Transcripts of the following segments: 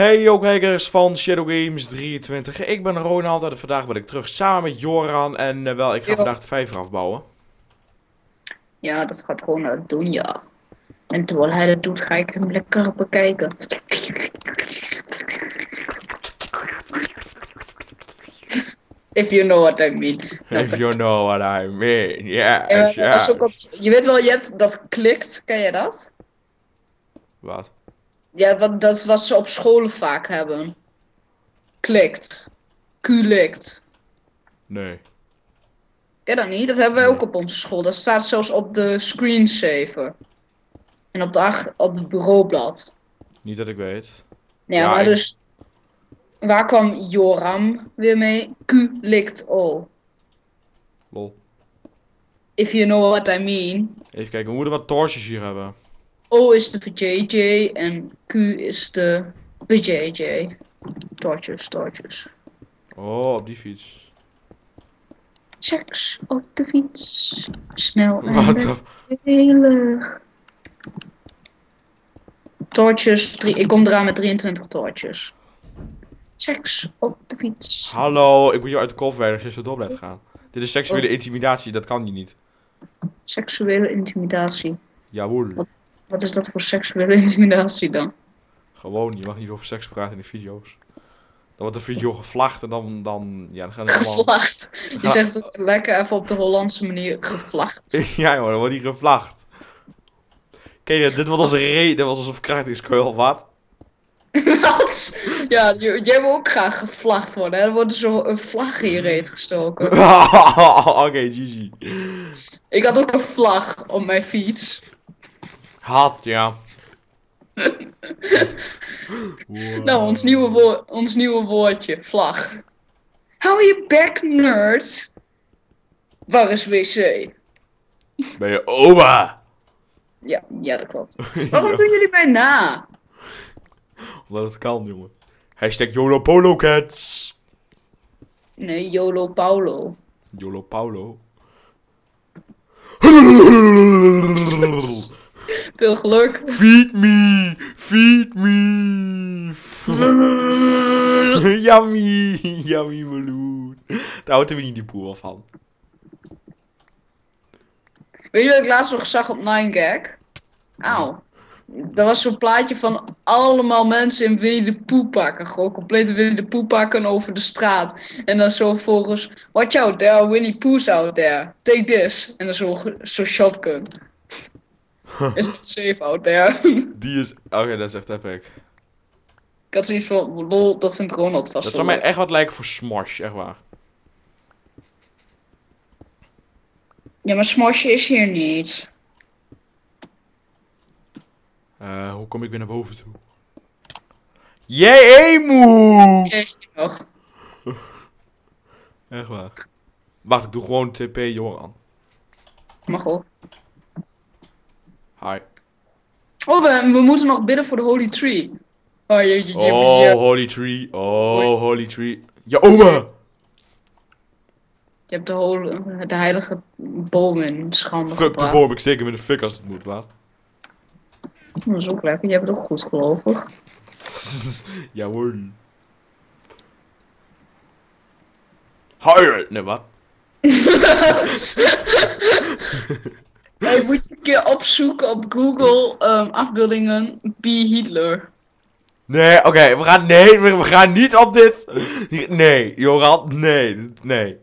Hey yo kijkers van Shadow Games 23. Ik ben Ronald en vandaag ben ik terug samen met Joran. En ik ga vandaag de vijver afbouwen. Ja, dat gaat gewoon doen, ja. En terwijl hij dat doet, ga ik hem lekker bekijken. If you know what I mean. If you know what I mean, yes, Ja, yes. je weet wel, je hebt dat klikt, ken je dat? Wat? Ja, dat is wat ze op scholen vaak hebben. Klikt. Q-likt. Nee. Ken je dat niet? Dat hebben wij Nee. ook op onze school. Dat staat zelfs op de screensaver. En op het bureaublad. Niet dat ik weet. Ja, maar dus... Waar kwam Joram weer mee? Q-likt O. Lol. If you know what I mean. Even kijken, we moeten wat torches hier hebben. O is de voor JJ en Q is de voor JJ. Torches. Oh, op die fiets. Seks op de fiets. Snel Wat en de... veilig. Torches, ik kom eraan met 23 torches. Seks op de fiets. Hallo, ik moet jou uit de kop werken als je zo door blijft gaan. Dit is seksuele intimidatie, dat kan je niet. Seksuele intimidatie. Jawohl. Wat is dat voor seksuele intimidatie dan? Gewoon, je mag niet over seks praten in de video's. Dan wordt de video gevlacht en dan gaan er allemaal... Gevlacht. Je zegt het lekker even op de Hollandse manier gevlacht. Ja joh, dan wordt die gevlacht. Kijk, dit was dit was als een verkrachtingskeul, wat? Wat? Ja, jij wil ook graag gevlacht worden, hè? Er wordt zo een vlag in je reet gestoken. Oké, GG. Ik had ook een vlag op mijn fiets. Had, ja. Wow. Nou, ons nieuwe woordje, vlag. Hou je bek, nerd. Waar is wc? Ben je oma? Ja, dat klopt. Waarom doen jullie mij na? Omdat het kan, jongen. Hashtag YOLO Polo Cats. Nee, YOLO Paulo. YOLO Paulo. Veel geluk. Feed me. Feed me. Yummy. Yummy meloen. Daar houdt er weer niet die poel van. Weet je wat ik laatst nog zag op 9gag? Auw. Er was zo'n plaatje van allemaal mensen in Winnie de Pooh pakken. Gewoon complete Winnie de Pooh pakken over de straat. En dan zo volgens... Watch out, there are Winnie Pooh's out there. Take this. En dan zo shotgun. Is not safe out there. Die is... Oké, dat is echt epic. Ik had zoiets van... Lol, dat vindt Ronald vast Dat zou mij echt wat lijken voor Smosh, echt waar. Ja, maar Smosh is hier niet. Hoe kom ik weer naar boven toe? Jee, emu! Zeg je nog. Echt waar. Wacht, ik doe gewoon TP Joran. Mag ook. Hi. Oh, we moeten nog bidden voor de Holy Tree. Oh, je Holy tree. Oh, holy tree. Ja, oma! hebt de heilige boom in schande Fuck de gebracht. boom, ik steek hem in de fik als het moet, wat? Dat is ook lekker, je hebt het ook goed gelovig. Ja hoor. Higher! Nee, wat? Hey, moet je een keer opzoeken op Google afbeeldingen B. Hitler. Nee, oké, we gaan niet op dit. Nee, Joran, nee. Nee.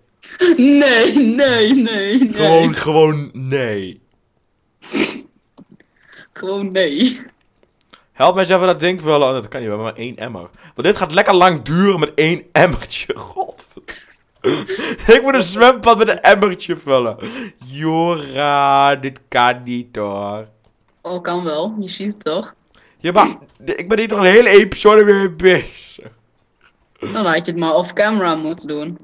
Gewoon nee. Gewoon nee. Help mij eens even dat ding vullen. Oh, dat kan niet, we hebben maar 1 emmer. Want dit gaat lekker lang duren met 1 emmertje. Godverdomme. Ik moet een zwembad met een emmertje vullen. Jora, dit kan niet hoor. Oh, kan wel. Je ziet het toch? Ja, maar ik ben hier toch een hele episode weer mee bezig. Dan had je het maar off camera moeten doen.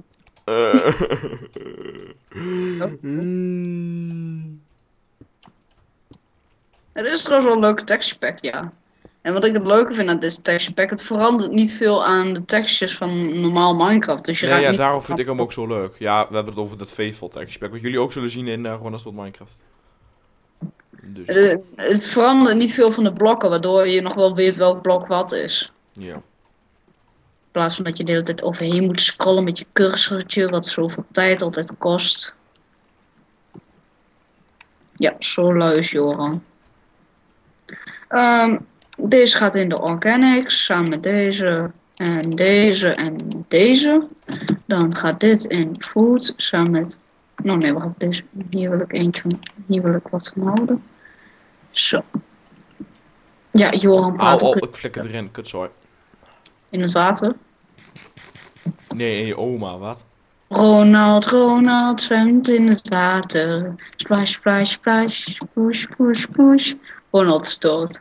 Het is trouwens wel een leuke texture pack, ja. En wat ik het leuke vind aan deze texture pack, het verandert niet veel aan de textures van normaal Minecraft. Dus je Nee, raakt ja, niet... daarom vind ik hem ook zo leuk. Ja, we hebben het over dat Faithful texture pack. Wat jullie ook zullen zien in gewoon als het Minecraft. Dus. Het verandert niet veel van de blokken, waardoor je nog wel weet welk blok wat is. Ja. plaats van dat je de hele tijd overheen moet scrollen met je cursortje, wat zoveel tijd altijd kost. Ja, zo lui is Joran. Deze gaat in de organics, samen met deze en deze en deze. Dan gaat dit in food, samen met... Nou nee, wacht, deze. Hier wil ik eentje van, hier wil ik wat van houden. Zo. Ja, Joran praat Oh, ook ik flikker erin, kutzooi. in het water. Nee, en je oma, wat? Ronald zwemt in het water. Splash, splash, splash. Push, push, push. Ronald is dood.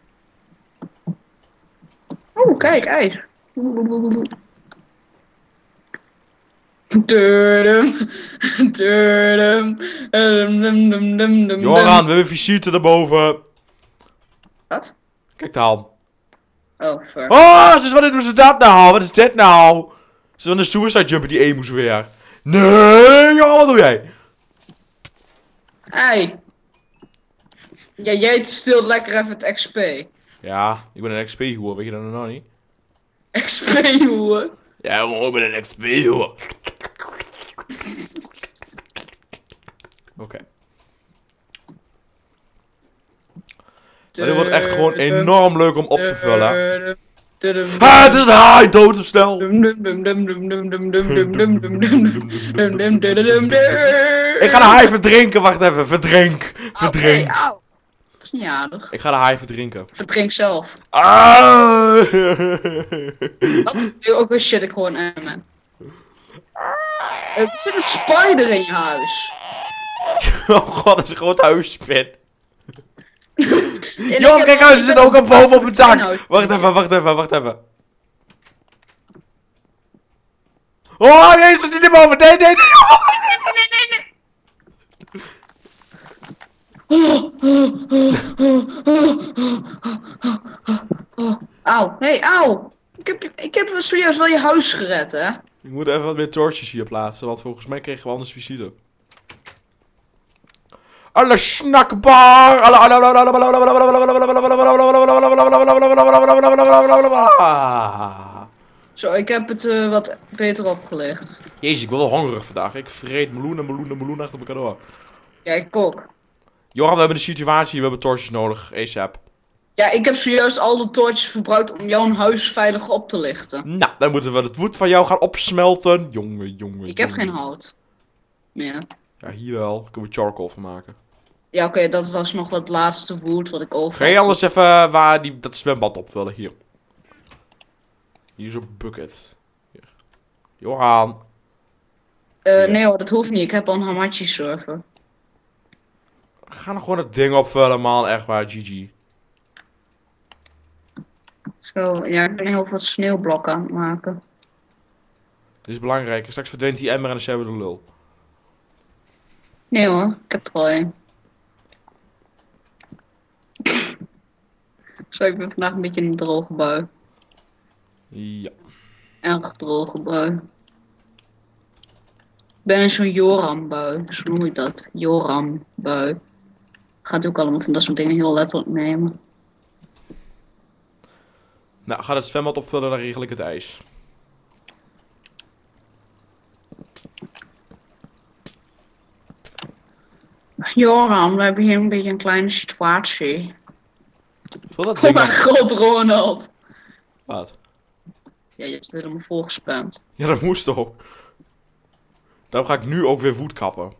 Oh, kijk, ijs. Joran, we hebben visite erboven. Wat? Kijk dan. Oh, fuck. Oh, wat doen ze dat nou? Wat is dit nou? Ze van de suicide jumper die emo's weer. Nee, Joran, wat doe jij? Hey. Ja, jij steelt lekker even het XP. Ja, ik ben een XP-hoer, weet je dat nog niet? XP, hoor. Ja, jongen, ik ben een XP-hoer. Oké. Maar dit wordt echt gewoon enorm leuk om op te vullen. Ah, het is een haai, dood of snel. Ik ga de haai verdrinken, wacht even, verdrink. Hey, auw. Dat is niet aardig. Ik ga de haai verdrinken. Verdrink zelf. Ah! Wat? Ook weer shit, ik hoor een man. Er zit een spider in je huis. Oh god, dat is een groot huisspin. En Joh, ik kijk heb- uit, ik ze zit heb ook al boven op het dak. huis. Wacht even. Oh, nee, ze zit niet boven. Nee. Auw, hey, auw. Ik heb serieus wel je huis gered, hè? Ik moet even wat meer torches hier plaatsen, want volgens mij kregen we anders visite. Alle snackbar! Zo, ik heb het wat beter opgelicht. Jezus, ik ben wel hongerig vandaag. Ik vreet meloen achter elkaar door. Ja, ik ook. Joran, we hebben een situatie, we hebben torches nodig, ASAP. Ja, ik heb serieus al de toortjes verbruikt om jouw huis veilig op te lichten. Nou, dan moeten we het woed van jou gaan opsmelten. Jongen. Ik heb geen hout meer. Ja, hier wel. Daar kunnen we charcoal van maken. Ja, oké, dat was nog wat laatste wood wat ik over Ga je anders even waar dat zwembad opvullen? Hier. Hier is een bucket. Hier. Johan. Nee hoor, dat hoeft niet. Ik heb al een Hamachi server. Ga nog gewoon het ding opvullen, man. Echt waar, GG. Zo, ja, ik ben heel veel sneeuwblokken aan het maken. Dit is belangrijk. Straks verdwijnt die emmer en dan zijn we de lul. Nee hoor, ik heb er al één. Zo, ik ben vandaag een beetje in een droge bui. Ja. Erg droge bui. Ik ben in zo'n Joram-bui. Zo noem ik dat. Joram-bui. Gaat ook allemaal van dat soort dingen heel letterlijk nemen. Nou, ga het zwembad opvullen, dan regel ik het ijs. Joram, we hebben hier een beetje een kleine situatie. Vul dat Oh ding mijn maar. god, Ronald. Wat? Ja, je hebt het helemaal volgespamd. Ja, dat moest ook. Daarom ga ik nu ook weer voet kappen.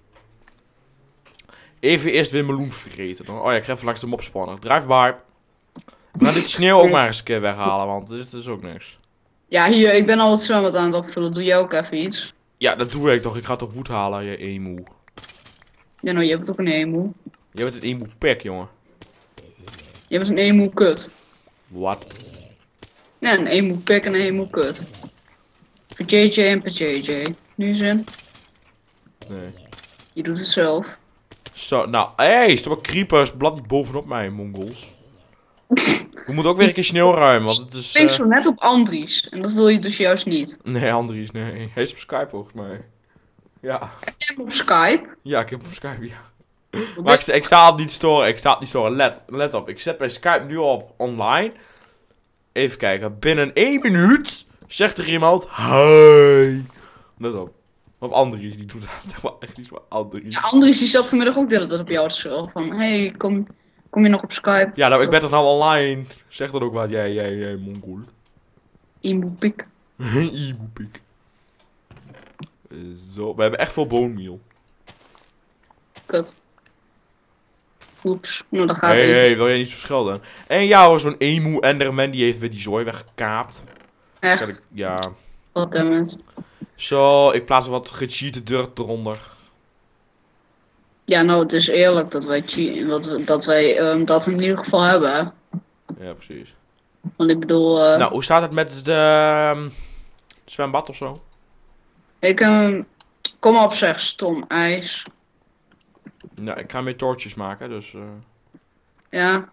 Even eerst weer meloen vreten. Oh ja, ik ga even langs de mop spannen. Drive by. We gaan dit sneeuw ook maar eens een keer weghalen, want dit is ook niks. Ja, hier, ik ben al het zwembad aan het opvullen. Doe jij ook even iets? Ja, dat doe ik toch. Ik ga toch voet halen, je emu. Ja, nou, je hebt ook een emu. Je bent een emu pek, jongen. Je bent een emu kut. Wat? Ja, een emu pik en een emu kut. Voor JJ en voor JJ. Nu zin? Nee. Je doet het zelf. Zo, nou, hey, stop creepers. Blad niet bovenop mij, mongols. We moeten ook weer een keer sneeuw ruimen, want het is... Ik zo net op Andries. En dat wil je dus juist niet. Nee, Andries, nee. Hij is op Skype volgens mij. Ja. Heb je hem op Skype? Ja, ik heb hem op Skype, ja. Wat Maar ben- ik sta op niet storen, ik sta op niet storen. Let op, ik zet mijn Skype nu op online. Even kijken, binnen 1 minuut Zegt er iemand, hi. Let op. Of Andries, die doet dat wel echt iets van Andries. Ja, Andries die zat vanmiddag ook de hele tijd op jou te schreeuwen. Van, hey, kom je nog op Skype? Ja, nou, ik ben toch nou online? Zeg dan ook wat, jij, mongool. Imoepik. Iboepik. Zo, we hebben echt veel boonmeal. Kut. Oeps, nou dan gaat Hé, het even. hey, wil jij niet zo schelden? En ja hoor, zo'n emu enderman die heeft weer die zooi weggekaapt. Echt, Ja. goddammit. Zo, ik plaats wat gecheate dirt eronder. Ja, nou, het is eerlijk dat wij, dat in ieder geval hebben, hè. Ja, precies. Want ik bedoel, Nou, hoe staat het met de zwembad of zo? ik, kom op zeg, stom ijs. Nou, ik ga meer toortjes maken, dus... Ja.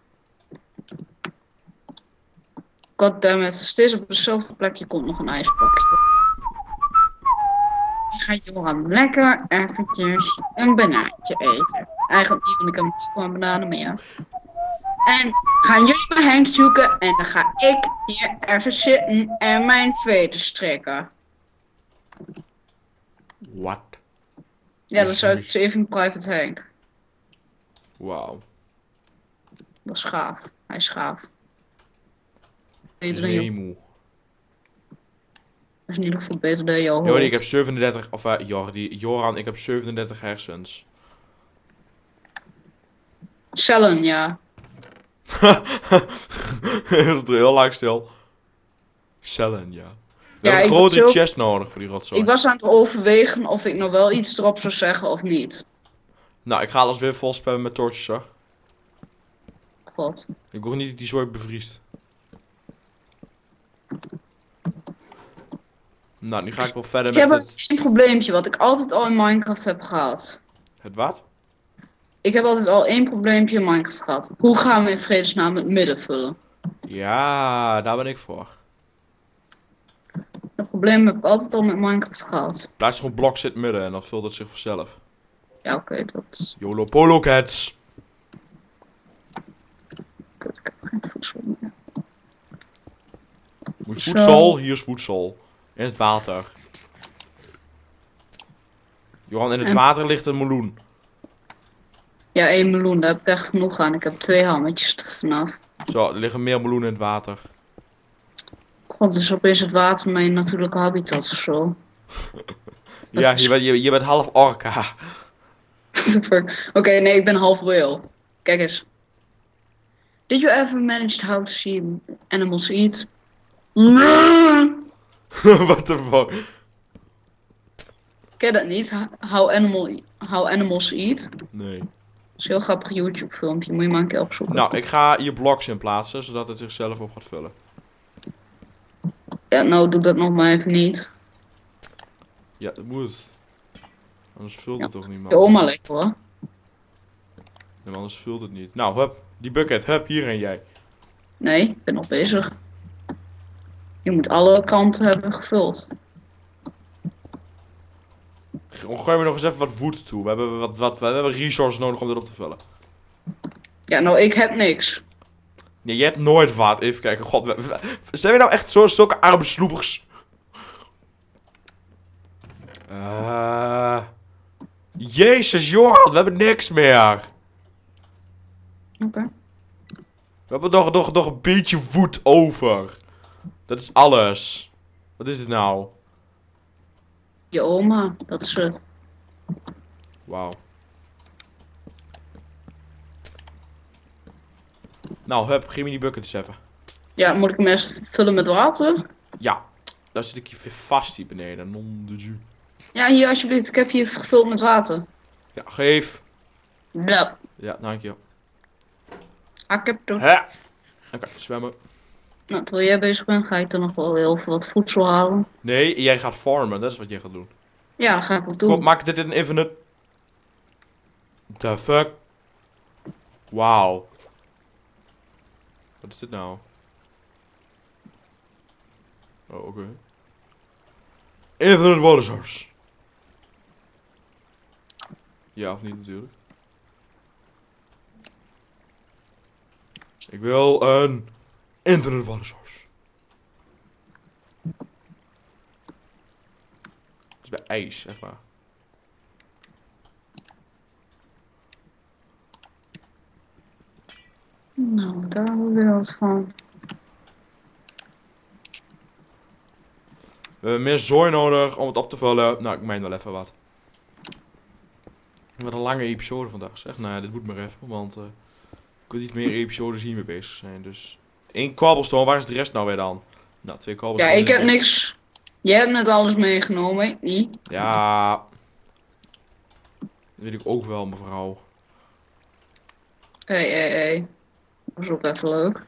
Goddammit, steeds op dezelfde plekje komt nog een ijspakje. Ga Johan lekker eventjes een banaantje eten. Eigenlijk niet, want ik heb nog gewoon bananen meer. En gaan jullie maar Henk zoeken en dan ga ik hier even zitten en mijn veten strekken. What? Ja, dat is uit Saving Private Hank. Wauw. Dat is gaaf. Hij is gaaf. Dat is Beter dan jou. emu. Dat is in ieder geval beter dan jou. Jordi, ik heb 37... Of Joran, ik heb 37 hersens. Cellen, ja. Dat is heel lang stil. Cellen, ja. We Ja, hebben een ik grotere was ook- chest nodig voor die rotzooi. Ik was aan het overwegen of ik nog wel iets erop zou zeggen of niet. Nou, ik ga alles weer vol spammen met toortjes, hoor. God. Ik hoor niet dat die zooi bevriest. Nou, nu ga ik wel verder Ik heb met een probleempje wat ik altijd al in Minecraft heb gehad. het wat? Ik heb altijd al één probleempje in Minecraft gehad. Hoe gaan we in vredesnaam het midden vullen? Ja, daar ben ik voor. Dat probleem heb ik altijd al met Minecraft gehad. Plaats gewoon bloks in het midden en dan vult het zich vanzelf. Ja, oké, dat... YOLO Polo Cats. Kut, ik heb geen voedsel meer. Moet Zo. voedsel, hier is voedsel. In het water. Johan, in het En- water ligt een meloen. Ja, één meloen, daar heb ik echt genoeg aan. Ik heb 2 hammetjes er vanaf. Zo, er liggen meer meloenen in het water. God, dus opeens het water mijn natuurlijke habitat of zo. Ja, je bent half orka. Oké, nee, ik ben half whale. Kijk eens. Did you ever manage how to see animals eat? What the fuck? Ken je dat niet? How animals eat? Nee. Dat is een heel grappig YouTube filmpje, moet je maar een keer opzoeken. Nou, ik ga hier bloks in plaatsen, zodat het zichzelf op gaat vullen. Ja, nou doe dat nog maar even niet. Ja, dat moet. Anders vult het toch niet, man. Je oma lekker hoor. Nee, maar anders vult het niet. Nou, hup. Die bucket, hup, hierin jij. Nee, ik ben nog bezig. Je moet alle kanten hebben gevuld. Gooi me nog eens even wat wood toe. We hebben resources nodig om dit op te vullen. Ja, nou ik heb niks. Nee, je hebt nooit wat. Even kijken. God, zijn we nou echt zulke arme sloepers? Jezus, Johan, we hebben niks meer. Oké. We hebben nog een beetje wood over. Dat is alles. Wat is dit nou? Je oma, dat is het. Wauw. Nou, hup, geef me die bucket eens even. Ja, moet ik hem eerst vullen met water? Ja, daar zit ik hier weer vast hier beneden. Non de jus. Ja, hier alsjeblieft, ik heb hier gevuld met water. Ja, geef. Ja. Ja, dankjewel. Ik heb het. Hè? Oké, zwemmen. Nou, terwijl jij bezig bent, ga ik dan nog wel heel veel wat voedsel halen. Nee, jij gaat farmen. Dat is wat jij gaat doen. Ja, dat ga ik ook doen. Kom, maak dit in infinite. The fuck? Wauw. Wat is dit nou? Oh, oké. Infinite water source. Ja of niet natuurlijk. Ik wil een infinite water source. bij ijs, zeg maar. Nou, daar hebben we weer wat van. We hebben meer zooi nodig om het op te vullen. Nou, ik meen wel even wat. Wat een lange episode vandaag, zeg. Nou, dit moet maar even, want ik wil niet meer episodes hiermee bezig zijn. Dus 1 cobblestone, waar is de rest nou weer dan? Nou, 2 Ja, cobblestone. ik heb niks. Jij hebt net alles meegenomen, ik niet. Ja. Dat weet ik ook wel, mevrouw. Hey. Dat is ook even leuk.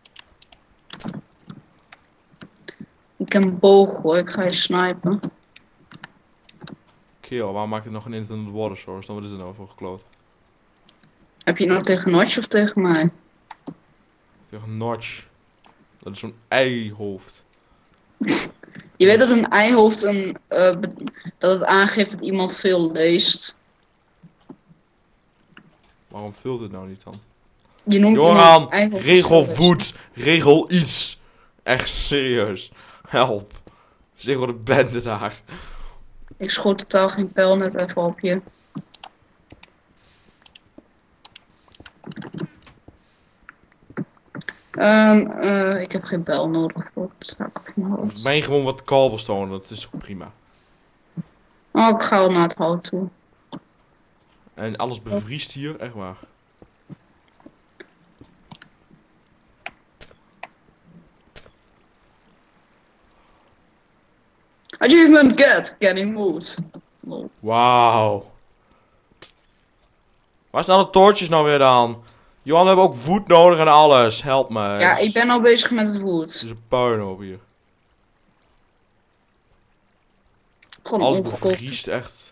Ik heb een boog hoor, ik ga je snipen. Kill, waarom maak je nog een Infinite Water Source? Dan wat is er nou voor gekloot? Heb je het nou tegen Notch of tegen mij? Tegen Notch. Dat is zo'n eihoofd. Je weet dat een eihoofd dat het aangeeft dat iemand veel leest. Waarom vult het nou niet dan? Je noemt Joran, iemand eihoofd als regel veel leest. voet. Regel iets. Echt serieus. Help. Zeg wat een bende daar. Ik schoot totaal geen pijl net even op je. Ik heb geen bel nodig voor het zaak op mijn Of hoofd. mijn gewoon wat cobblestone, dat is ook prima. Oh, ik ga wel naar het hout toe. En alles bevriest hier, echt waar. Achievement get, getting wood. Lol. Wauw. Waar staan de toortjes nou weer dan? Johan, we hebben ook voet nodig en alles. Help me. Ja, ik ben al bezig met het wood. Het is een puinhoop hier. Gewoon Alles omgekookt. bevriest, echt.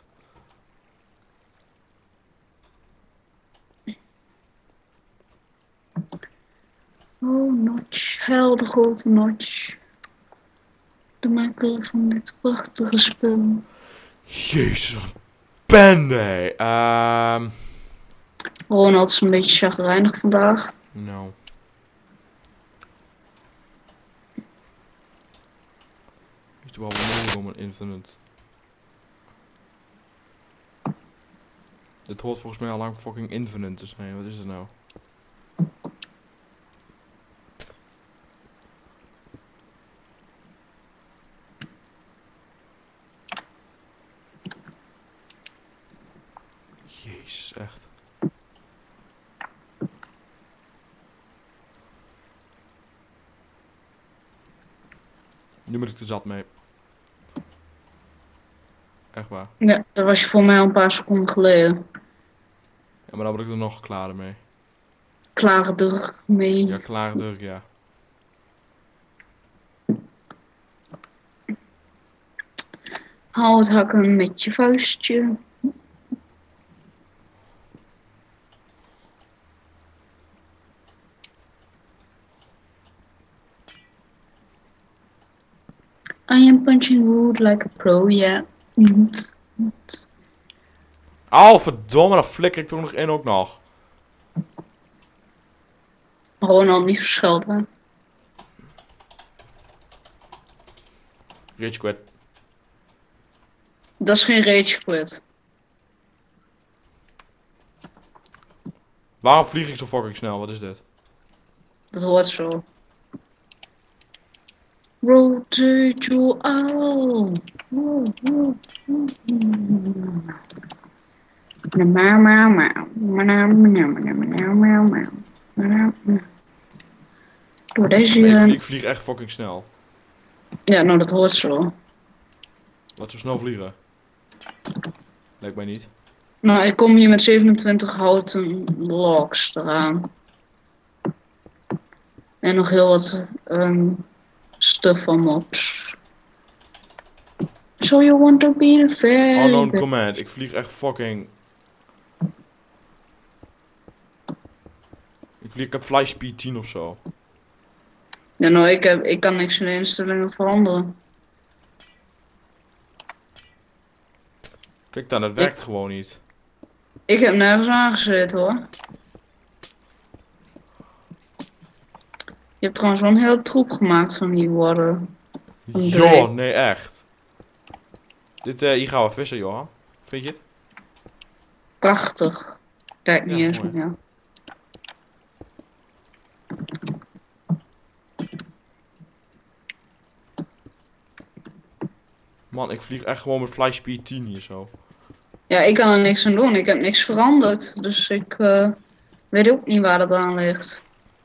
Oh, Notch. Hel de grote Notch. De maker van dit prachtige spel. Jezus, wat een bende. Ronald is een beetje chagrijnig vandaag. Nou. Is het wel nodig om een infinite? Dit hoort volgens mij al lang fucking infinite te zijn. Wat is het nou? Jezus, echt. Nu moet ik er zat mee. Echt waar. Ja, dat was je voor mij al een paar seconden geleden. Ja, maar dan word ik er nog klaar mee. Klaar er mee. Ja, klaar druk, ja. Hout hakken met je vuistje. I am punching wood like a pro, yeah. Au, verdomme, dan flikker ik er nog in ook nog. Ronald, niet verschelden. Rage quit. Dat is geen rage quit. Waarom vlieg ik zo fucking snel? Wat is dit? Dat hoort zo. Rotate your owl. Door deze... Nee, ik vlieg echt fucking snel. Ja, nou dat hoort zo. Wat zo snel vliegen? Lijkt mij niet. Nou, ik kom hier met 27 houten logs eraan. En nog heel wat stuff van mobs. So you want to be the fair? Unknown command. Ik vlieg echt fucking... Ik heb fly speed 10 of zo. Ja, nou, ik kan niks in de instellingen veranderen. Kijk dan, het werkt gewoon niet. Ik heb nergens aangezet hoor. Je hebt trouwens wel een hele troep gemaakt van die water. Joh, nee echt. Hier gaan we vissen, Johan. Vind je het? Prachtig. Kijk niet Ja, eens mooi. meer. Ja. Man, ik vlieg echt gewoon met fly speed 10 hier zo. Ja, ik kan er niks aan doen. Ik heb niks veranderd. Dus ik weet ook niet waar dat aan ligt.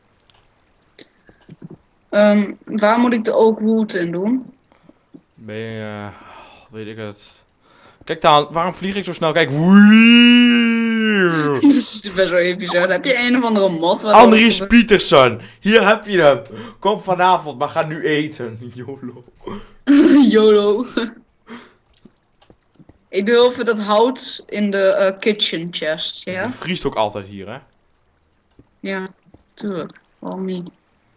Waar moet ik de oak wood in doen? Ben je... weet ik het. Kijk dan, waarom vlieg ik zo snel? Kijk. Wieeuw. Dat is best wel episch. Heb je een of andere mod? Andries Pietersson. Hier heb je hem. Kom vanavond, maar ga nu eten. YOLO. YOLO. Ik doe even dat hout in de kitchen chest, ja? Je vriest ook altijd hier, hè? Ja, tuurlijk. Waarom niet?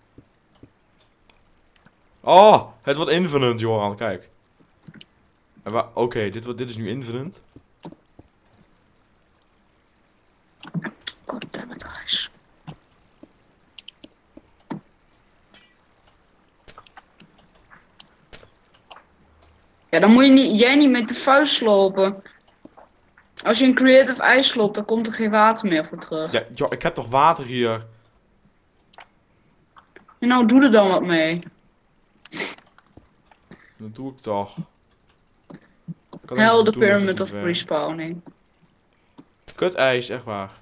Oh, het wordt infinite, Johan. Kijk. Oké, dit is nu infinite. Goddammit, huis. Ja, dan moet jij niet met de vuist lopen. Als je een creative ijs loopt, dan komt er geen water meer voor terug. Ja, joh, ik heb toch water hier? En nou, doe er dan wat mee. Dat doe ik toch. Hell the pyramid of respawning. Kut ijs, echt waar.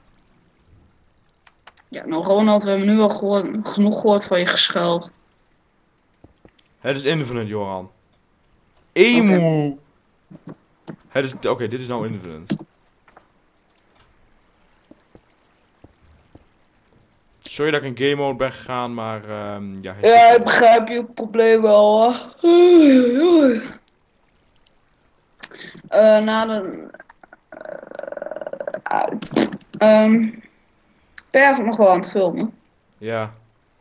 Ja, nou Ronald, we hebben nu al genoeg gehoord van je gescheld. Het is infinite, Johan. Emu! Het is... Oké, dit is nou infinite. Sorry dat ik in game mode ben gegaan, maar ja... Ja, ik begrijp je probleem wel hoor. Na de... Ben je eigenlijk nog wel aan het filmen? Ja.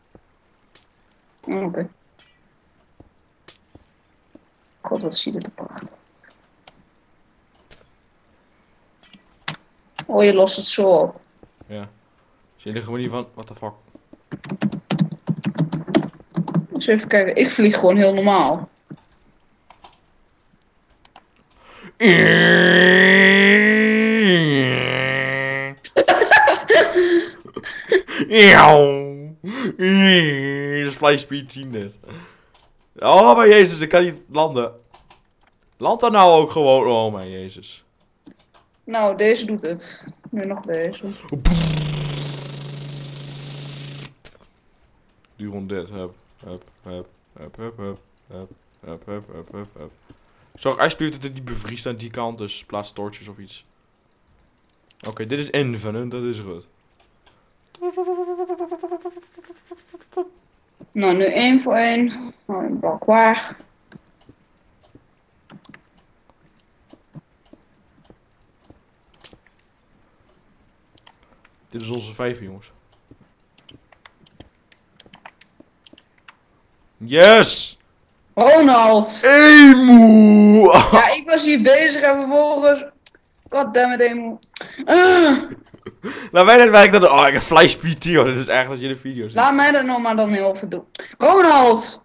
Oké. God, wat ziet het er prachtig uit. Oh, je lost het zo op. Ja. Dus je ligt gewoon niet van... What the fuck? Dus even kijken, ik vlieg gewoon heel normaal. Dat is fly speed 10 net. Oh mijn jezus, ik kan niet landen. Land dan nou ook gewoon. Oh mijn jezus. Nou, deze doet het. Nu nog deze. Doe gewoon dit. Hup, hup, hup, hup, hup, hup, hup, hup, hup, hup, hup, hup. Zorg alsjeblieft dat het niet bevriest aan die kant, dus plaats torches of iets. Oké, dit is infinite, dat is goed. Nou, nu 1 voor 1. Nou, een blok waar. Dit is onze 5, jongens. Yes! Ronald! Emu! Ja, ik was hier bezig en vervolgens... Goddammit, Emu. Nou, wij net werkt dat... Oh, ik heb fly speed 10, dit is echt als je de video ziet. Laat mij dat nog maar dan heel even doen. Ronald!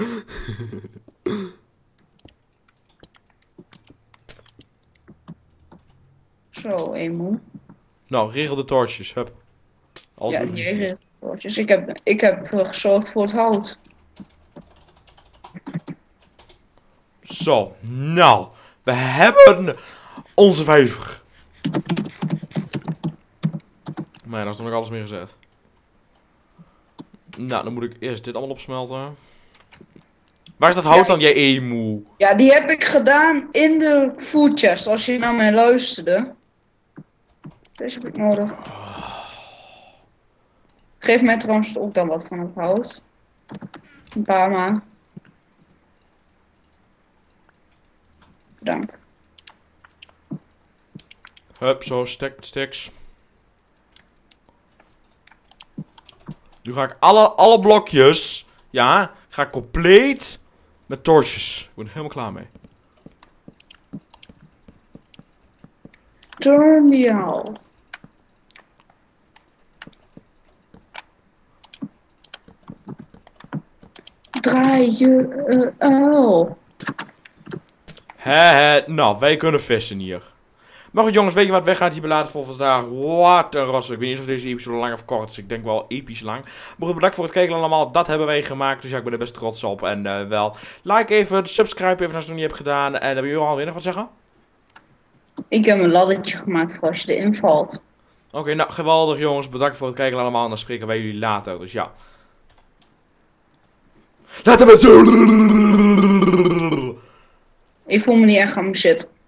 Zo, Emu. Nou, regel de torches, hup. Alles Ja, bevriest. die woordjes. Ik heb gezorgd voor het hout. Zo, nou. We hebben onze vijver. Maar ja, daar is nog alles mee gezet. Nou, dan moet ik eerst dit allemaal opsmelten. Waar is dat hout dan, jij emu? Ja, die heb ik gedaan in de food chest, als je naar mij luisterde. Deze heb ik nodig. Geef mij trouwens ook dan wat van het hout. Een paar maar. Bedankt. Hup, zo, sticks. Nu ga ik alle blokjes, ja, ga ik compleet met torches. Ik ben er helemaal klaar mee. Terminal. Draai je uil. Nou, wij kunnen vissen hier. Maar goed jongens, weet je wat, wij gaan het hier belaten voor vandaag. Wat een ras. Ik weet niet of deze episode lang of kort is. Ik denk wel episch lang. Maar goed, bedankt voor het kijken allemaal. Dat hebben wij gemaakt. Dus ja, ik ben er best trots op. En wel, like even, subscribe even als je het nog niet hebt gedaan. En hebben jullie alweer nog wat zeggen? Ik heb een laddertje gemaakt voor als je erin valt. Oké, nou geweldig jongens. Bedankt voor het kijken allemaal. En dan spreken wij jullie later. Dus ja. Laten we het zo. Ik voel me niet echt aan mijn zit.